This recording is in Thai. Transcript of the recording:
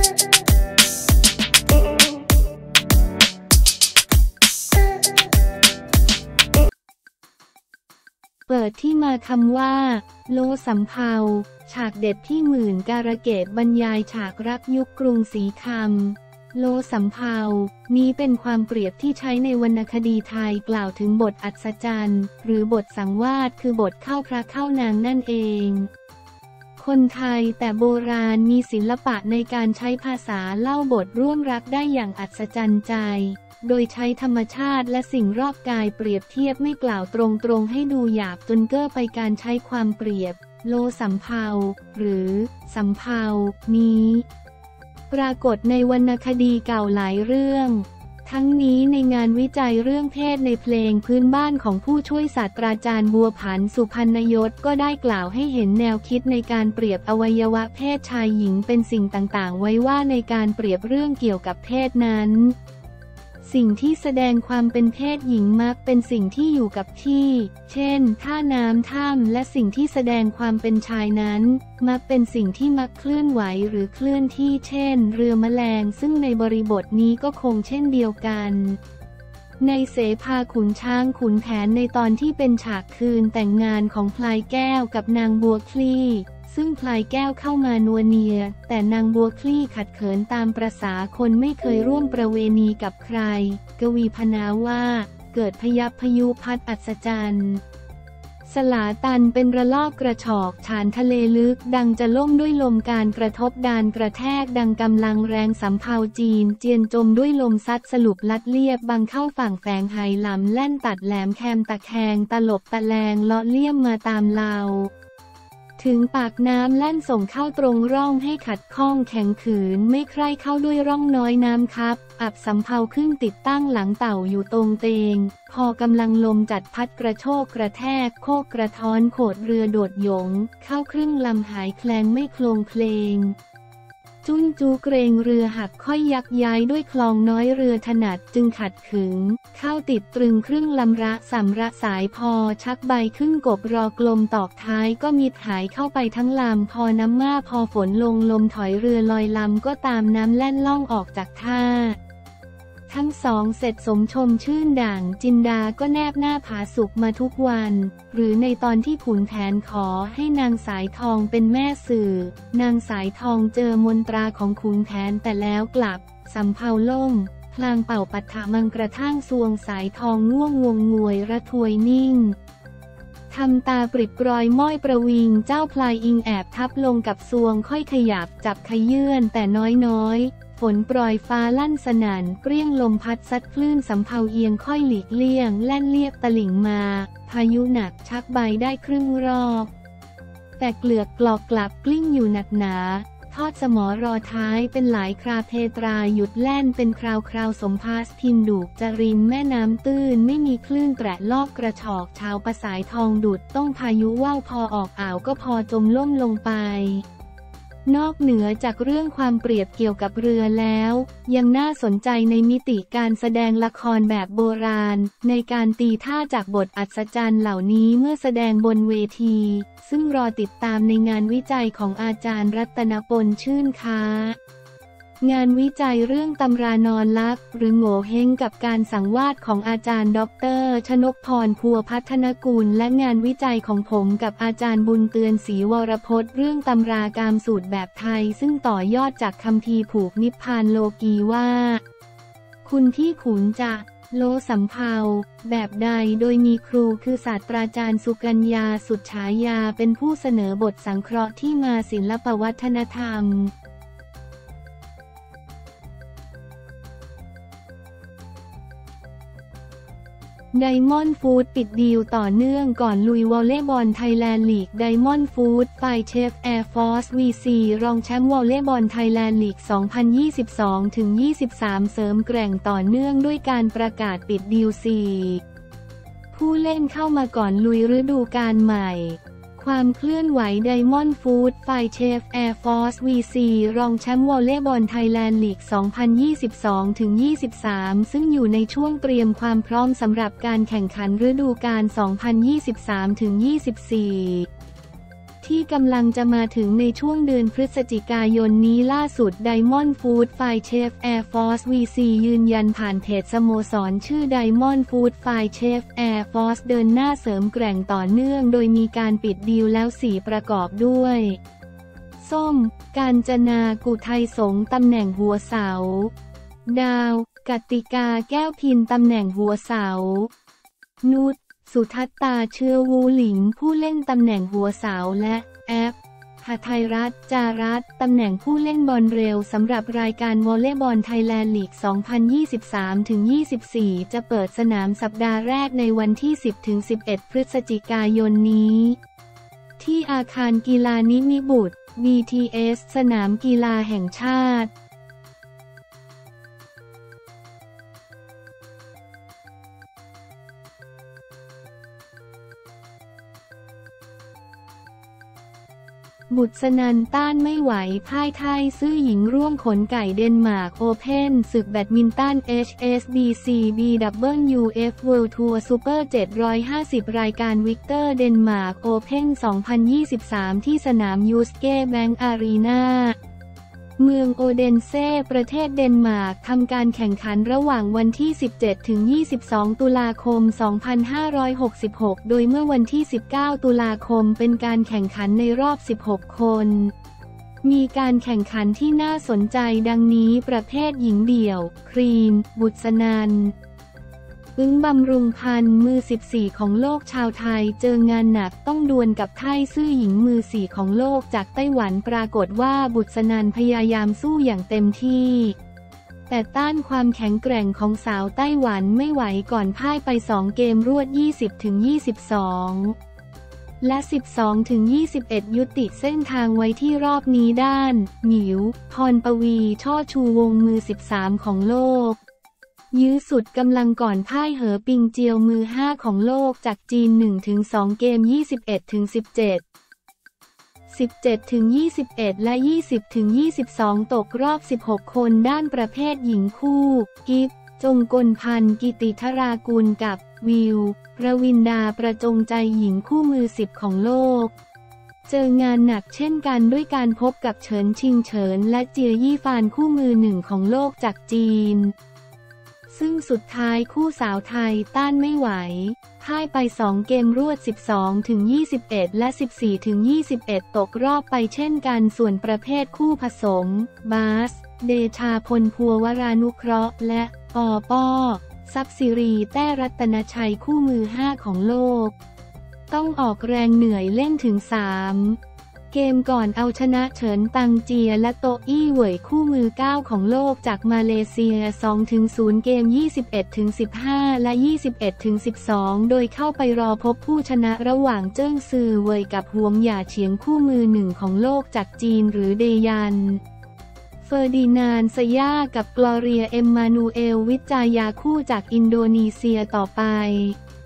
เปิดที่มาคำว่าโลสำเภาฉากเด็ดที่หมื่นการะเกดบรรยายฉากรักยุคกรุงศรีคำโลสำเภานี้เป็นความเปรียบที่ใช้ในวรรณคดีไทยกล่าวถึงบทอัศจรรย์หรือบทสังวาสคือบทเข้าพระเข้านางนั่นเองคนไทยแต่โบราณมีศิลปะในการใช้ภาษาเล่าบทร่วมรักได้อย่างอัศจรรย์ใจโดยใช้ธรรมชาติและสิ่งรอบกายเปรียบเทียบไม่กล่าวตรงๆให้ดูหยาบจนเก้อไปการใช้ความเปรียบโลสำเภาหรือสำเภานี้ปรากฏในวรรณคดีเก่าหลายเรื่องทั้งนี้ในงานวิจัยเรื่องเพศในเพลงพื้นบ้านของผู้ช่วยศาสตราจารย์บัวผันสุพรรณยศก็ได้กล่าวให้เห็นแนวคิดในการเปรียบอวัยวะเพศชายหญิงเป็นสิ่งต่างๆไว้ว่าในการเปรียบเรื่องเกี่ยวกับเพศนั้นสิ่งที่แสดงความเป็นเพศหญิงมักเป็นสิ่งที่อยู่กับที่เช่นท่าน้ำถ้ำและสิ่งที่แสดงความเป็นชายนั้นมักเป็นสิ่งที่มักเคลื่อนไหวหรือเคลื่อนที่เช่นเรือแมลงซึ่งในบริบทนี้ก็คงเช่นเดียวกันในเสภาขุนช้างขุนแผนในตอนที่เป็นฉากคืนแต่งงานของพลายแก้วกับนางบัวคลี่ซึ่งพลายแก้วเข้ามานัวเนียแต่นางบัวคลี่ขัดเขินตามประสาคนไม่เคยร่วมประเวณีกับใครกวีพรรณนาว่าเกิดพยับพยุพัดอัศจรรย์สลาตันเป็นระลอกกระฉอกฉานทะเลลึกดังจะล่มด้วยลมการกระทบดานกระแทกดังกำลังแรงสำเภาจีนเจียนจมด้วยลมซัดสลุบลัดเลียบบังเข้าฝั่งแฝงไหหลำแล่นตัดแหลมแคมตะแคงตลบตะแลงเลาะเลี่ยมมาตามลาวถึงปากน้ำแล่นส่งเข้าตรงร่องให้ขัดข้องแข็งขืนไม่ใคร่เข้าด้วยร่องน้อยน้ำครับอับสำเภาขึ้นติดตั้งหลังเต่าอยู่ตรงเตงพอกำลังลมจัดพัดกระโชกกระแทกโคกกระท้อนโขดเรือโดดหยงเข้าครึ่งลำหายแคลงไม่โคลงเพลงจุ้นจูเกรงเรือหักค่อยยักย้ายด้วยคลองน้อยเรือถนัดจึงขัดขึงเข้าติดตรึงครึ่งลำระสำระสายพอชักใบขึ้นกบรอกลมตอกท้ายก็มิดหายเข้าไปทั้งลำพอน้ำมาพอฝนลงลมถอยเรือลอยลำก็ตามน้ำแล่นล่องออกจากท่าทั้งสองเสร็จสมชมชื่นด่างจินดาก็แนบหน้าผาสุกมาทุกวันหรือในตอนที่ขุนแผนขอให้นางสายทองเป็นแม่สื่อนางสายทองเจอมนตราของขุนแผนแต่แล้วกลับสำเภาล่มพลางเป่าปัฐมังกระทั่งสวงสายทองง่วงงวงงวยระทวยนิ่งทำตาปริบรอยม้อยประวิงเจ้าพลายอิงแอบทับลงกับสวงค่อยขยับจับขยื่นแต่น้อยฝนโปรยฟ้าลั่นสนั่นเปรี้ยงลมพัดซัดคลื่นสำเภาเอียงค่อยหลีกเลี่ยงแล่นเลียบตลิ่งมาพายุหนักชักใบได้ครึ่งรอบแต่เกลือกกลอกกลับกลิ้งอยู่หนักหนาทอดสมอรอท้ายเป็นหลายคราเพตราหยุดแล่นเป็นคราวสมภาสทินดูกจรินแม่น้ำตื้นไม่มีคลื่นแตะลอกกระฉอกชาวประสายทองดุดต้องพายุว่าวพอออกอ่าวก็พอจมล่มลงไปนอกเหนือจากเรื่องความเปรียบเกี่ยวกับเรือแล้วยังน่าสนใจในมิติการแสดงละครแบบโบราณในการตีท่าจากบทอัศจรรย์เหล่านี้เมื่อแสดงบนเวทีซึ่งรอติดตามในงานวิจัยของอาจารย์รัตนพลชื่นค้างานวิจัยเรื่องตำรานอนลับหรือโง่เฮงกับการสังวาสของอาจารย์ดร.ชนกพรพัวพัฒนกุลและงานวิจัยของผมกับอาจารย์บุญเตือนศรีวรพจน์เรื่องตำรากามสูตรแบบไทยซึ่งต่อยอดจากคัมภีร์ผูกนิพพานโลกีว่าคุณที่ขุนจะโลสำเภาแบบใดโดยมีครูคือศาสตราจารย์สุกัญญาสุดฉายาเป็นผู้เสนอบทสังเคราะห์ที่มาศิลปวัฒนธรรมไดมอนด์ฟู้ดปิดดีลต่อเนื่องก่อนลุยวอลเลย์บอลไทยแลนด์ลีกไดมอนด์ฟู้ดฝ่ายเชฟแอร์ฟอร์ส VC รองแชมป์วอลเลย์บอลไทยแลนด์ลีก 2022-23 เสริมแกร่งต่อเนื่องด้วยการประกาศปิดดีล 4 ผู้เล่นเข้ามาก่อนลุยฤดูกาลใหม่ความเคลื่อนไหวไดมอนด์ฟู้ดฝ่ายเชฟแอร์ฟอร์ส VC รองแชมป์วอลเลย์บอลไทยแลนด์ลีก 2022-23 ซึ่งอยู่ในช่วงเตรียมความพร้อมสำหรับการแข่งขันฤดูกาล 2023-24 ที่กำลังจะมาถึงในช่วงเดือนพฤศจิกายนนี้ล่าสุด Diamond Food Fire Chef Air Force VC ยืนยันผ่านเพจสโมสรชื่อ Diamond Food Fire Chef Air Force เดินหน้าเสริมแกร่งต่อเนื่องโดยมีการปิดดีลแล้ว4ประกอบด้วยส้ม กาญจนา กุไทยสงฆ์ตำแหน่งหัวเสาดาว กติกา แก้วพินตำแหน่งหัวเสานุช สุทัศตา เชื้อวูหลิงผู้เล่นตำแหน่งหัวเสาและแอปหทัยรัตน์ จารัตน์ตำแหน่งผู้เล่นบอลเร็วสำหรับรายการวอลเลย์บอลไทยแลนด์ลีก 2023-24 จะเปิดสนามสัปดาห์แรกในวันที่ 10-11 พฤศจิกายนนี้ ที่อาคารกีฬานิมิบุตร BTS สนามกีฬาแห่งชาติบุษนันต้านไม่ไหวพ่ายไทยซื่อหญิงร่วมขนไก่เดนมาร์กโอเพ่นศึกแบดมินตัน HSBC BWF World Tour Super 750 รายการวิกเตอร์เดนมาร์กโอเพ่น 2023 ที่สนามยูสเก้แบงก์อารีนาเมืองโอเดนเซ่ประเทศเดนมาร์กทำการแข่งขันระหว่างวันที่ 17-22 ตุลาคม 2566 โดยเมื่อวันที่ 19 ตุลาคมเป็นการแข่งขันในรอบ 16 คน มีการแข่งขันที่น่าสนใจดังนี้ประเภทหญิงเดี่ยว ครีม บุษนันท์ บำรุงพันธ์มือ 14 ของโลกชาวไทยเจองานหนักต้องดวลกับไทซื่อหญิงมือ 4 ของโลกจากไต้หวันปรากฏว่าบุษนันท์พยายามสู้อย่างเต็มที่แต่ต้านความแข็งแกร่งของสาวไต้หวันไม่ไหวก่อนพ่ายไป2เกมรวด 20-22 และ 12-21 ยุติเส้นทางไว้ที่รอบนี้ด้านหมิว พรปวี ช่อชูวงมือ 13 ของโลกยื้อสุดกำลังก่อนพ่ายเหอปิงเจียวมือ 5 ของโลกจากจีน 1-2 เกม 21-17 17-21 และ 20-22 ตกรอบ 16 คนด้านประเภทหญิงคู่กิฟจงกลพันธ์ กิติธรากุลกับวิว ประวินดาประจงใจหญิงคู่มือ 10 ของโลกเจองานหนักเช่นกันด้วยการพบกับเฉินชิงเฉินและเจียยี่ฟานคู่มือ 1 ของโลกจากจีนซึ่งสุดท้ายคู่สาวไทยต้านไม่ไหวพ่ายไป2เกมรวด 12-21 และ 14-21 ตกรอบไปเช่นกันส่วนประเภทคู่ผสมบาสเดชาพลภัววรานุเคราะห์และปอป้อทรัพย์สิริแต้รัตนชัยคู่มือ 5 ของโลกต้องออกแรงเหนื่อยเล่นถึง3เกมก่อนเอาชนะเฉินตังเจียและโตอี้เหวยคู่มือ 9 ของโลกจากมาเลเซีย 2-0 เกม 21-15 และ 21-12 โดยเข้าไปรอพบผู้ชนะระหว่างเจิ้งซือเหวยกับหวงหย่าเฉียงคู่มือ 1 ของโลกจากจีนหรือเดยันเฟอร์ดินานด์ สย่ากับกลอเรีย เอ็มมานูเอล วิจายาคู่จากอินโดนีเซียต่อไป